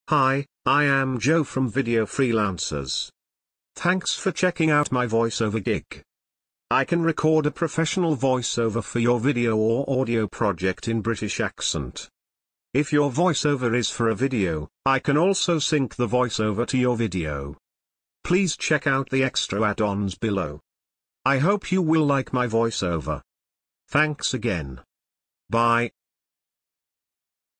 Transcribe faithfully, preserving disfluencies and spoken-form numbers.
Hi, I am Joe from Video Freelancers. Thanks for checking out my voiceover gig. I can record a professional voiceover for your video or audio project in British accent. If your voiceover is for a video, I can also sync the voiceover to your video. Please check out the extra add-ons below. I hope you will like my voiceover. Thanks again. Bye.